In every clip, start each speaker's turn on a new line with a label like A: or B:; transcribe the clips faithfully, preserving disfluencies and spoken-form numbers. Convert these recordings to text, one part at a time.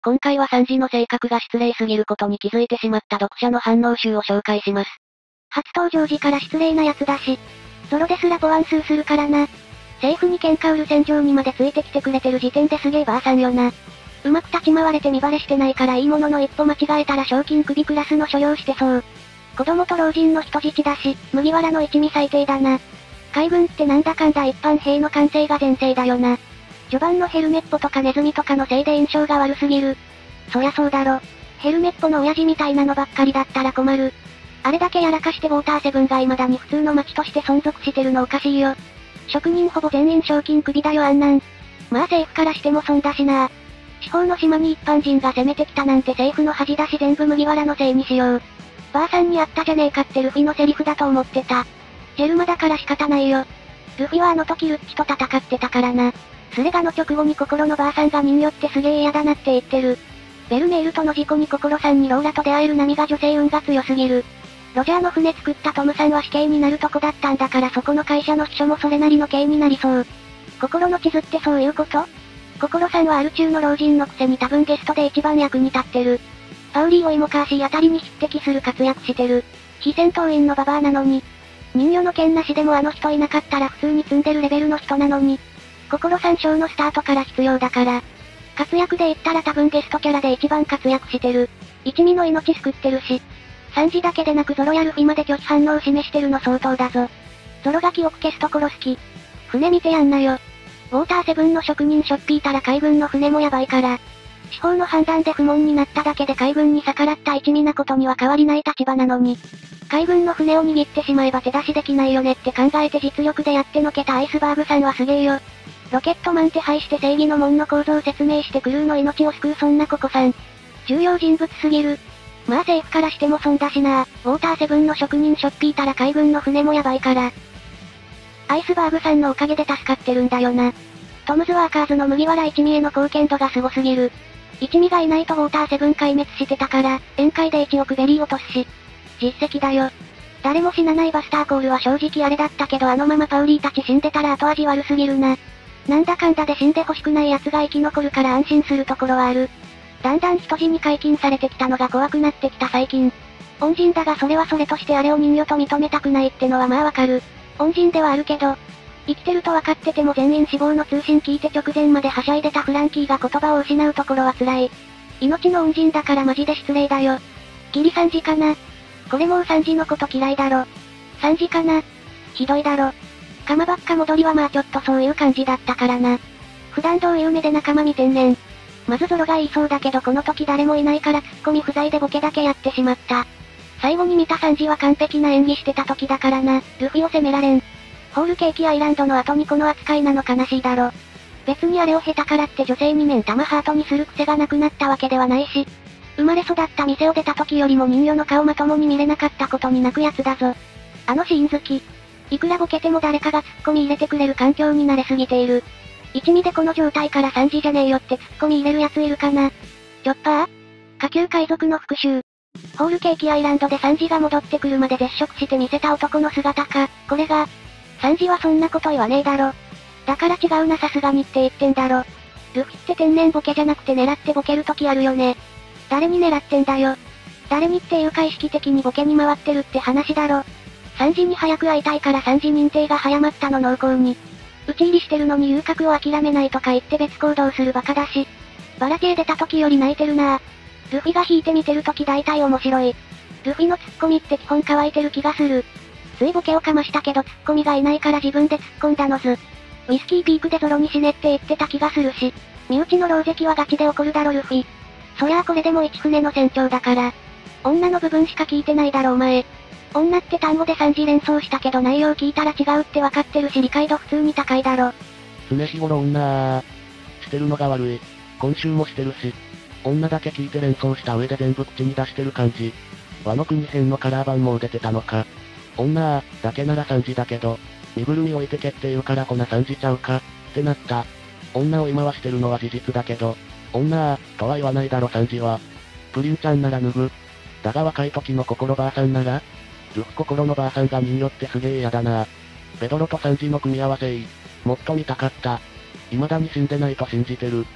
A: 今回はサンジの性格が失礼すぎることに気づいてしまった読者の反応集を紹介します。
B: 初登場時から失礼な奴だし、ゾロですらボアンスーするからな。政府に喧嘩売る戦場にまでついてきてくれてる時点ですげえばあさんよな。うまく立ち回れて見バレしてないからいいものの一歩間違えたら賞金首クラスの所領してそう。子供と老人の人質だし、麦わらの一味最低だな。海軍ってなんだかんだ一般兵の完成が前提だよな。序盤のヘルメットとかネズミとかのせいで印象が悪すぎる。そりゃそうだろ。ヘルメットの親父みたいなのばっかりだったら困る。あれだけやらかしてウォーターセブンが未だに普通の街として存続してるのおかしいよ。職人ほぼ全員賞金首だよあんなん。まあ政府からしても損だしな。地方の島に一般人が攻めてきたなんて政府の恥だし全部麦わらのせいにしよう。ばあさんにあったじゃねえかってルフィのセリフだと思ってた。ジェルマだから仕方ないよ。ルフィはあの時ルッチと戦ってたからな。スレガの直後に心のばあさんが人魚ってすげえ嫌だなって言ってる。ベルメールとの事故に心さんにローラと出会える波が女性運が強すぎる。ロジャーの船作ったトムさんは死刑になるとこだったんだからそこの会社の秘書もそれなりの刑になりそう。心の地図ってそういうこと？心さんはアル中の老人のくせに多分ゲストで一番役に立ってる。パウリー・オイモカーシーあたりに匹敵する活躍してる。非戦闘員のババアなのに。人魚の剣なしでもあの人いなかったら普通に積んでるレベルの人なのに。心さん賞のスタートから必要だから。活躍で言ったら多分ゲストキャラで一番活躍してる。一味の命救ってるし。サンジだけでなくゾロやルフィまで拒否反応を示してるの相当だぞ。ゾロが記憶消すと殺す気。船見てやんなよ。ウォーターセブンの職人しょっぴいたら海軍の船もやばいから。司法の判断で不問になっただけで海軍に逆らった一味なことには変わりない立場なのに。海軍の船を握ってしまえば手出しできないよねって考えて実力でやってのけたアイスバーグさんはすげえよ。ロケットマン手配して正義の門の構造を説明してクルーの命を救うそんなココさん。重要人物すぎる。まあ政府からしても損だしな。ウォーターセブンの職人しょっぴいたら海軍の船もやばいから。アイスバーグさんのおかげで助かってるんだよな。トムズワーカーズの麦わら一味への貢献度がすごすぎる。一味がいないとウォーターセブン壊滅してたから、宴会でいちおくベリー落とすし。実績だよ。誰も死なないバスターコールは正直あれだったけどあのままパウリーたち死んでたら後味悪すぎるな。なんだかんだで死んで欲しくない奴が生き残るから安心するところはある。だんだん人死に解禁されてきたのが怖くなってきた最近。恩人だがそれはそれとしてあれを人魚と認めたくないってのはまあわかる。恩人ではあるけど、生きてると分かってても全員死亡の通信聞いて直前まではしゃいでたフランキーが言葉を失うところは辛い。命の恩人だからマジで失礼だよ。ギリサンジかな？これもうサンジのこと嫌いだろ。サンジかな？ひどいだろ。カマばっか戻りはまあちょっとそういう感じだったからな。普段どういう目で仲間見てんねん。まずゾロが言いそうだけどこの時誰もいないからツッコミ不在でボケだけやってしまった。最後に見たサンジは完璧な演技してた時だからな。ルフィを責められん。ホールケーキアイランドの後にこの扱いなの悲しいだろ。別にあれを下手からって女性に目ん玉ハートにする癖がなくなったわけではないし、生まれ育った店を出た時よりも人魚の顔まともに見れなかったことに泣くやつだぞ。あのシーン好き。いくらボケても誰かがツッコミ入れてくれる環境に慣れすぎている。一味でこの状態からサンジじゃねえよってツッコミ入れるやついるかな。チョッパー？下級海賊の復讐。ホールケーキアイランドでサンジが戻ってくるまで絶食して見せた男の姿か、これが。サンジはそんなこと言わねえだろ。だから違うなさすがにって言ってんだろ。ルフィって天然ボケじゃなくて狙ってボケるときあるよね。誰に狙ってんだよ。誰にっていうか意識的にボケに回ってるって話だろ。サンジに早く会いたいからサンジ認定が早まったの濃厚に。打ち入りしてるのに遊郭を諦めないとか言って別行動するバカだし。バラ系出た時より泣いてるなぁ。ルフィが引いて見てる時大体面白い。ルフィのツッコミって基本乾いてる気がする。ついボケをかましたけどツッコミがいないから自分で突っ込んだのず。ウイスキーピークでゾロに死ねって言ってた気がするし。身内の老石はガチで怒るだろルフィ。そりゃあこれでも一船の船長だから。女の部分しか聞いてないだろお前。女って単語でさんじ連想したけど内容聞いたら違うってわかってるし理解度普通に高いだろ。
C: 常日頃女ー。してるのが悪い。今週もしてるし。女だけ聞いて連想した上で全部口に出してる感じ。和の国編のカラー版も出てたのか。女ー、だけならさんじだけど、身ぐるみ置いてけって言うからこなさんじちゃうか、ってなった。女を追い回してるのは事実だけど、女ー、とは言わないだろさんじは。プリンちゃんなら脱ぐ。だが若い時の心ばあさんならルフ心のばあさんが人魚ってすげえ嫌だな。ペドロとサンジの組み合わせいい。もっと見たかった。未だに死んでないと信じてる。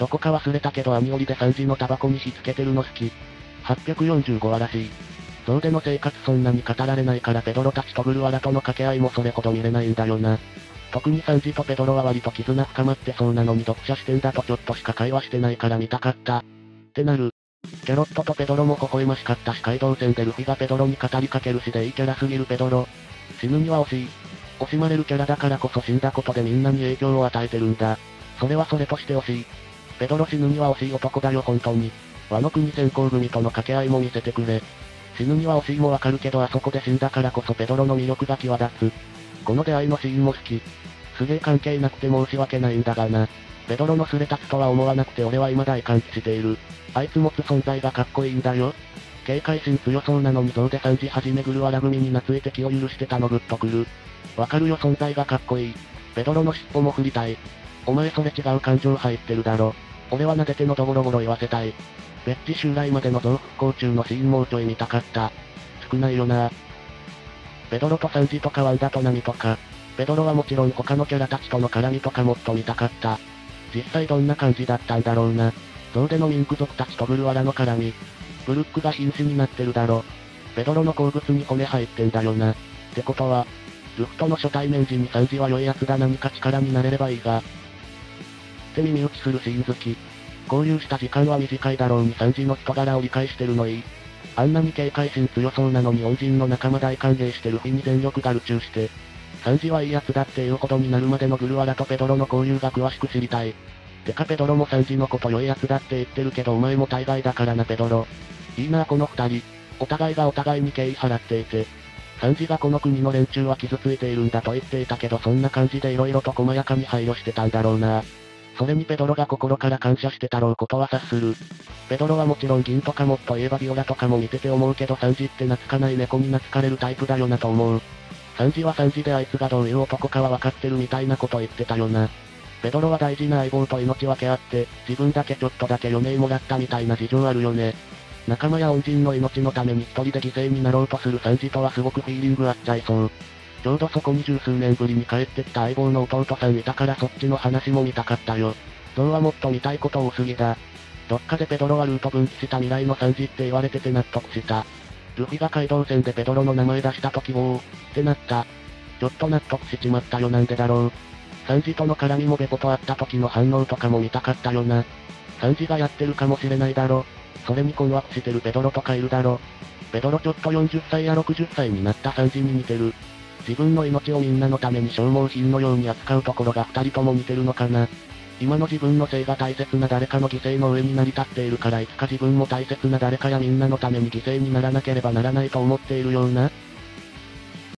C: どこか忘れたけど兄折でサンジのタバコに火つけてるの好き。はっぴゃくよんじゅうごわらしい。象での生活そんなに語られないからペドロたちとグルワラとの掛け合いもそれほど見れないんだよな。特にサンジとペドロは割と絆深まってそうなのに読者視点だとちょっとしか会話してないから見たかった。ってなる。キャロットとペドロも微笑ましかったし街道戦でルフィがペドロに語りかけるしでいいキャラすぎるペドロ。死ぬには惜しい。惜しまれるキャラだからこそ死んだことでみんなに影響を与えてるんだ。それはそれとして惜しい。ペドロ死ぬには惜しい男だよ本当に。ワノ国先行組との掛け合いも見せてくれ。死ぬには惜しいもわかるけどあそこで死んだからこそペドロの魅力が際立つ。この出会いのシーンも好き。すげえ関係なくて申し訳ないんだがな。ペドロのすれ立つとは思わなくて俺は未だに感知している。あいつ持つ存在がかっこいいんだよ。警戒心強そうなのに象でさんじはじめグルワラ組に懐いて気を許してたのグッとくる。わかるよ存在がかっこいい。ペドロの尻尾も振りたい。お前それ違う感情入ってるだろ。俺は撫でてのどゴロゴロ言わせたい。ベッチ襲来までの象復興中のシーンもうちょい見たかった。少ないよな。ペドロとサンジとかワンダとナミとか。ペドロはもちろん他のキャラたちとの絡みとかもっと見たかった。実際どんな感じだったんだろうな。象でのミンク族たちとグルワラの絡み。ブルックが瀕死になってるだろ。ペドロの好物に骨入ってんだよな。ってことは、ルフとの初対面時にサンジは良いやつだ何か力になれればいいが。って耳打ちするシーン好き。交流した時間は短いだろうにサンジの人柄を理解してるのいい。あんなに警戒心強そうなのに恩人の仲間大歓迎してルフィに全力ガルチューして。サンジはいいやつだっていうほどになるまでのグルワラとペドロの交流が詳しく知りたい。てかペドロもサンジのこと良いやつだって言ってるけどお前も大概だからなペドロ。いいなこの二人。お互いがお互いに敬意払っていて。サンジがこの国の連中は傷ついているんだと言っていたけどそんな感じで色々と細やかに配慮してたんだろうな。それにペドロが心から感謝してたろうことは察する。ペドロはもちろん銀とかもっと言えばビオラとかも見てて思うけどサンジって懐かない猫に懐かれるタイプだよなと思う。サンジはサンジであいつがどういう男かは分かってるみたいなこと言ってたよな。ペドロは大事な相棒と命分け合って、自分だけちょっとだけ余命もらったみたいな事情あるよね。仲間や恩人の命のために一人で犠牲になろうとするサンジとはすごくフィーリング合っちゃいそう。ちょうどそこに十数年ぶりに帰ってきた相棒の弟さんいたからそっちの話も見たかったよ。象はもっと見たいこと多すぎだ。どっかでペドロはルート分岐した未来のサンジって言われてて納得した。ルフィが街道戦でペドロの名前出した時おー、ってなった。ちょっと納得しちまったよなんでだろう。サンジとの絡みもベコと会った時の反応とかも見たかったよな。サンジがやってるかもしれないだろ。それに困惑してるペドロとかいるだろ。ペドロちょっとよんじゅっさいやろくじゅっさいになったサンジに似てる。自分の命をみんなのために消耗品のように扱うところが二人とも似てるのかな。今の自分の性が大切な誰かの犠牲の上に成り立っているからいつか自分も大切な誰かやみんなのために犠牲にならなければならないと思っているような。